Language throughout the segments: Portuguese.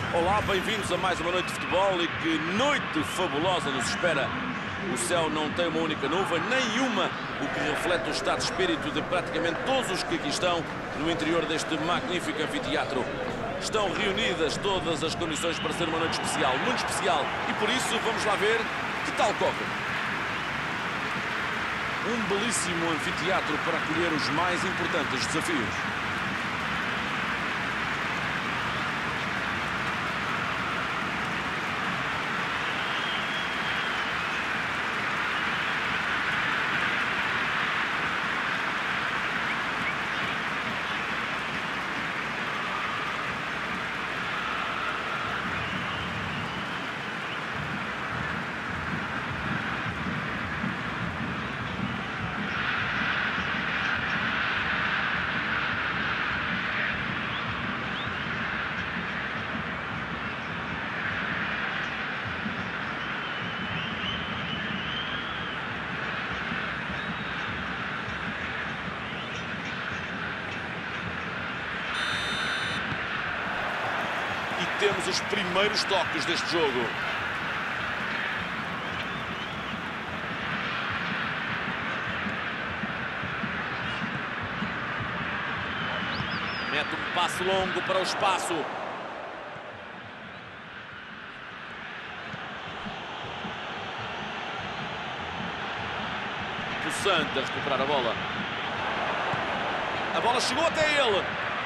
Olá, bem-vindos a mais uma noite de futebol e que noite fabulosa nos espera. O céu não tem uma única nuvem, nenhuma, o que reflete o estado de espírito de praticamente todos os que aqui estão no interior deste magnífico anfiteatro. Estão reunidas todas as condições para ser uma noite especial, muito especial, e por isso vamos lá ver que tal corre. Um belíssimo anfiteatro para acolher os mais importantes desafios. Temos os primeiros toques deste jogo. Mete um passo longo para o espaço. Possante a recuperar a bola. A bola chegou até ele.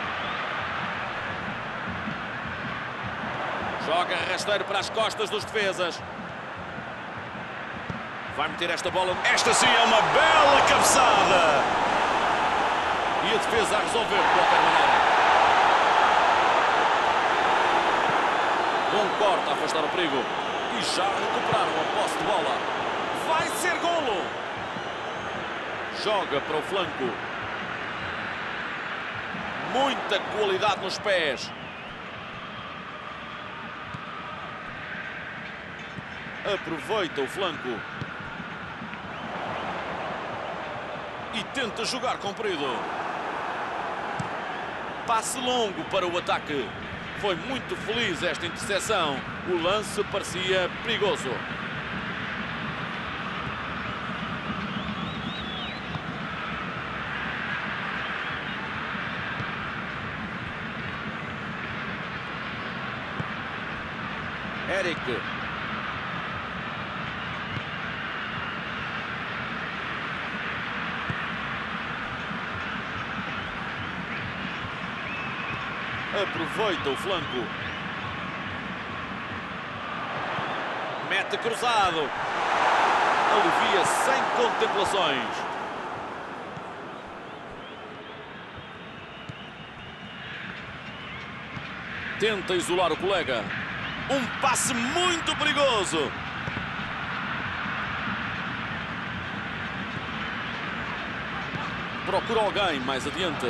Joga rasteiro para as costas dos defesas. Vai meter esta bola. Esta sim é uma bela cabeçada. E a defesa a resolver de qualquer maneira. Bom corte a afastar o perigo. E já recuperaram a posse de bola. Vai ser golo. Joga para o flanco. Muita qualidade nos pés. Aproveita o flanco. E tenta jogar comprido. Passe longo para o ataque. Foi muito feliz esta interseção. O lance parecia perigoso. Eric. Aproveita o flanco. Mete cruzado. Alivia sem contemplações. Tenta isolar o colega. Um passe muito perigoso. Procura alguém mais adiante.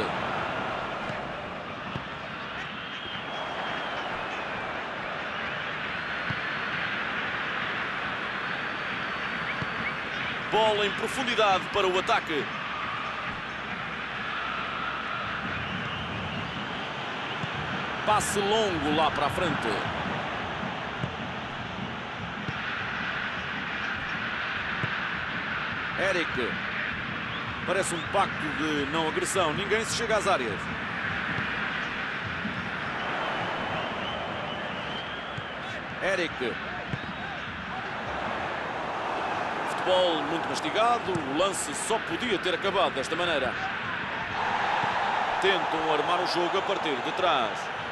Bola em profundidade para o ataque. Passe longo lá para a frente. Eric. Parece um pacto de não agressão. Ninguém se chega às áreas. Eric. Futebol muito mastigado, o lance só podia ter acabado desta maneira. Tentam armar o jogo a partir de trás.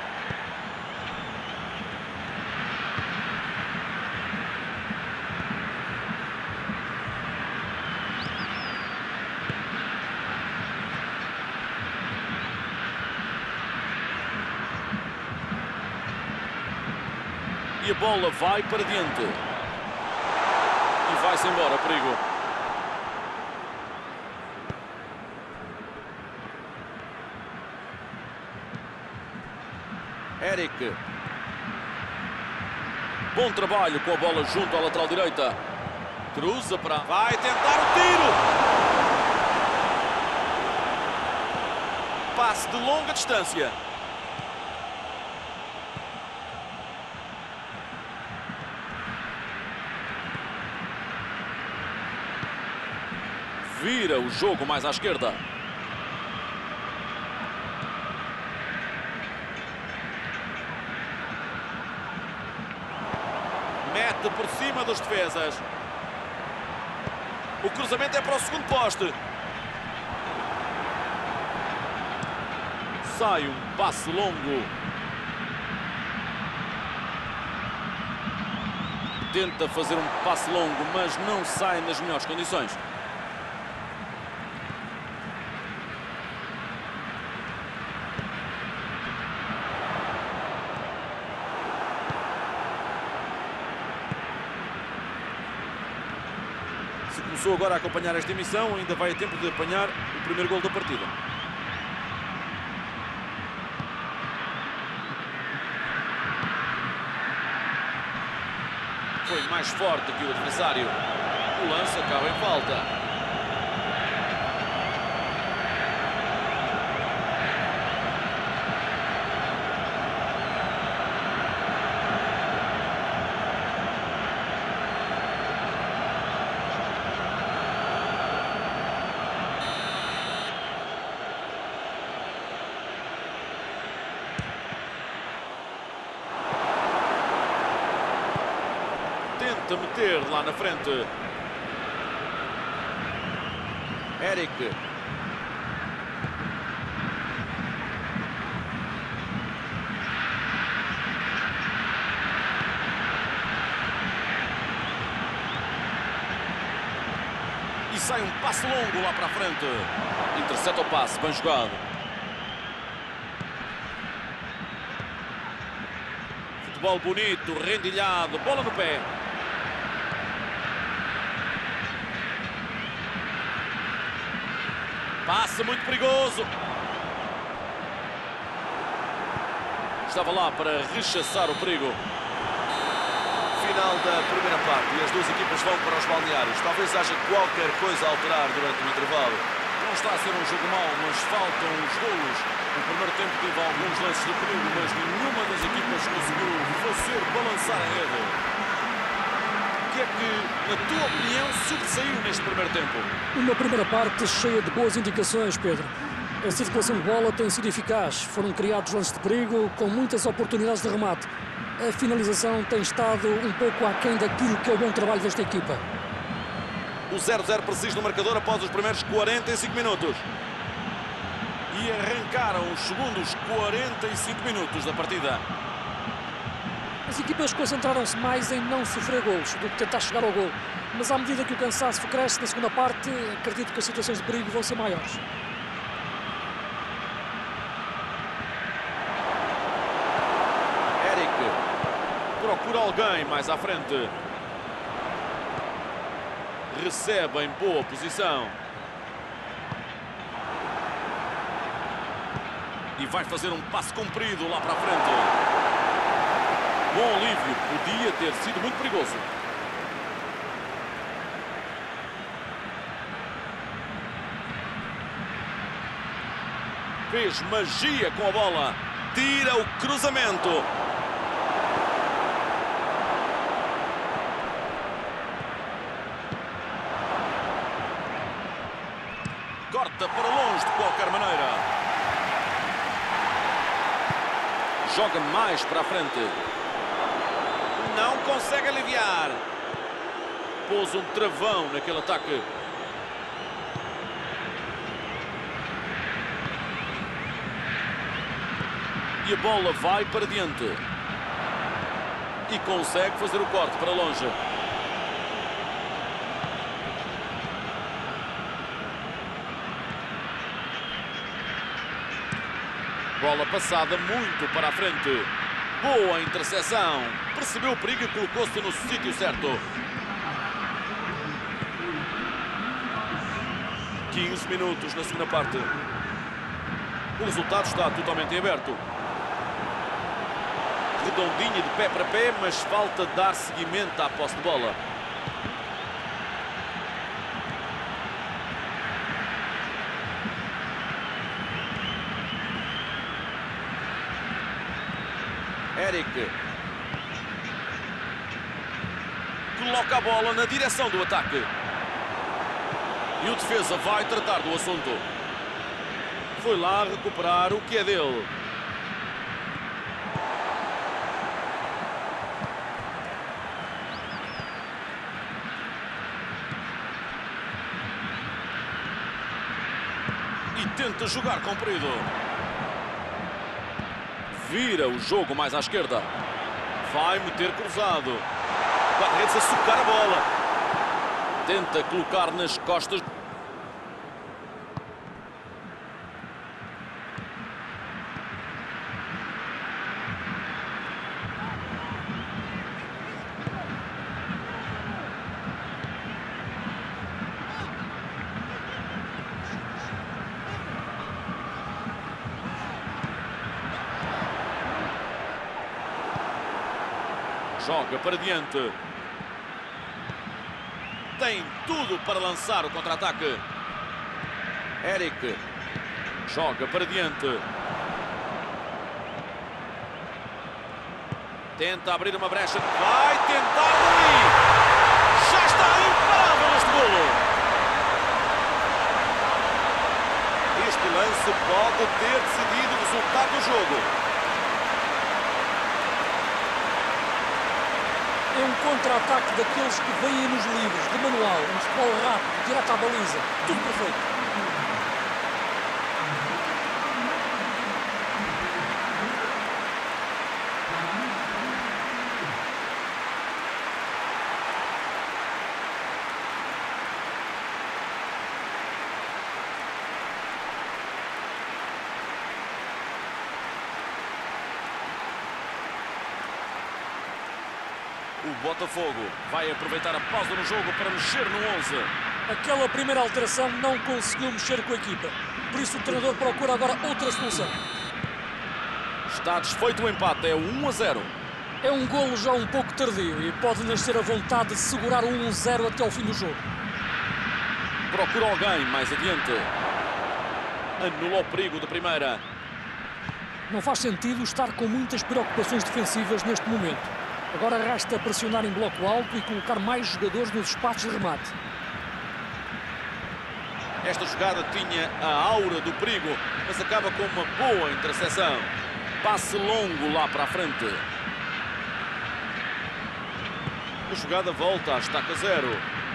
E a bola vai para diante. Vai-se embora, perigo. Eric. Bom trabalho com a bola junto à lateral direita. Cruza para... Vai tentar o tiro. Passe de longa distância. vira o jogo mais à esquerda. Mete por cima dos defesas. O cruzamento é para o segundo poste. Sai um passe longo. Tenta fazer um passe longo, mas não sai nas melhores condições. Se começou agora a acompanhar esta emissão, ainda vai a tempo de apanhar o primeiro gol da partida. Foi mais forte que o adversário. O lance acaba em falta. Tenta meter lá na frente. Eric. E sai um passe longo lá para a frente. Intercepta o passe, bem jogado. Futebol bonito, rendilhado, bola no pé. Passe muito perigoso. Estava lá para rechaçar o perigo. Final da primeira parte e as duas equipas vão para os balneários. Talvez haja qualquer coisa a alterar durante o intervalo. Não está a ser um jogo mau, mas faltam os golos. No primeiro tempo teve alguns lances de perigo, mas nenhuma das equipas conseguiu fazer balançar a rede. O que é que, na tua opinião, sobressaiu neste primeiro tempo? Uma primeira parte cheia de boas indicações, Pedro. A circulação de bola tem sido eficaz. Foram criados lances de perigo com muitas oportunidades de remate. A finalização tem estado um pouco aquém daquilo que é o bom trabalho desta equipa. O 0-0 preciso no marcador após os primeiros 45 minutos. E arrancaram os segundos 45 minutos da partida. As equipas concentraram-se mais em não sofrer golos do que tentar chegar ao gol. Mas à medida que o cansaço cresce na segunda parte, acredito que as situações de perigo vão ser maiores. Eric procura alguém mais à frente. Recebe em boa posição. E vai fazer um passe comprido lá para a frente. Bom alívio, podia ter sido muito perigoso. Fez magia com a bola. Tira o cruzamento. Corta para longe de qualquer maneira. Joga mais para a frente. Não consegue aliviar. Pôs um travão naquele ataque. E a bola vai para diante. E consegue fazer o corte para longe. Bola passada muito para a frente. Boa interseção. Percebeu o perigo e colocou-se no sítio certo. 15 minutos na segunda parte. O resultado está totalmente aberto. Redondinho de pé para pé, mas falta dar seguimento à posse de bola. Eric coloca a bola na direção do ataque. E o defesa vai tratar do assunto. Foi lá recuperar o que é dele. E tenta jogar comprido. Vira o jogo mais à esquerda. Vai meter cruzado. Guarda-redes a socar a bola. Tenta colocar nas costas. Joga para diante. Tem tudo para lançar o contra-ataque. Eric. Joga para diante. Tenta abrir uma brecha. Vai tentar ali. Já está imparável este golo. Este lance pode ter decidido o resultado do jogo. É um contra-ataque daqueles que vêm nos livros, de manual, um futebol rápido, direto à baliza, tudo perfeito. O Botafogo vai aproveitar a pausa no jogo para mexer no 11. Aquela primeira alteração não conseguiu mexer com a equipa. Por isso o treinador procura agora outra solução. Está desfeito o empate, é 1-0. É um golo já um pouco tardio e pode nascer a vontade de segurar o 1-0 até ao fim do jogo. Procura alguém mais adiante. Anula o perigo de primeira. Não faz sentido estar com muitas preocupações defensivas neste momento. Agora resta pressionar em bloco alto e colocar mais jogadores nos espaços de remate. Esta jogada tinha a aura do perigo, mas acaba com uma boa interseção. Passe longo lá para a frente. A jogada volta à estaca 0.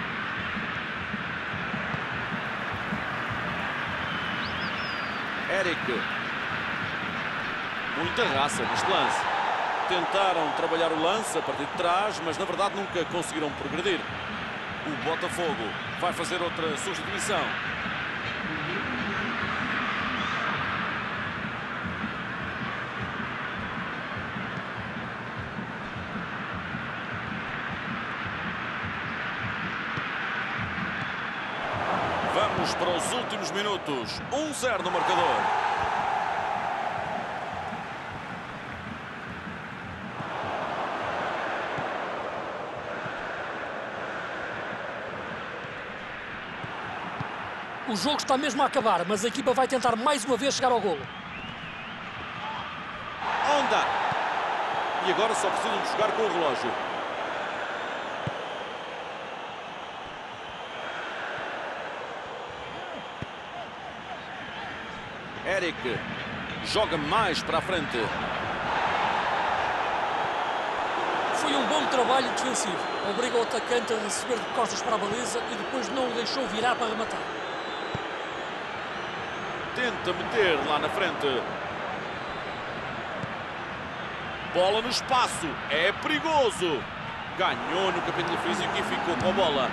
Eric. Muita raça neste lance. Tentaram trabalhar o lance a partir de trás, mas na verdade nunca conseguiram progredir. O Botafogo vai fazer outra substituição. Vamos para os últimos minutos. 1-0 no marcador. O jogo está mesmo a acabar, mas a equipa vai tentar mais uma vez chegar ao golo. Onda! E agora só precisam de jogar com o relógio. Eric joga mais para a frente. Foi um bom trabalho defensivo. Obriga o atacante a receber de costas para a baliza e depois não o deixou virar para rematar. Tenta meter lá na frente. Bola no espaço. É perigoso. Ganhou no capítulo físico e ficou com a bola.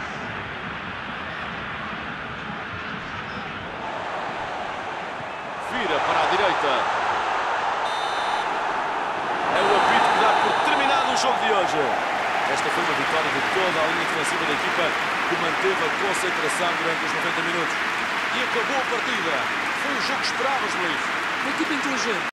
Vira para a direita. É o apito que dá por terminado o jogo de hoje. Esta foi uma vitória de toda a linha defensiva da equipa, que manteve a concentração durante os 90 minutos. E acabou a partida. Foi o jogo que esperávamos, Luís. Uma equipa inteligente.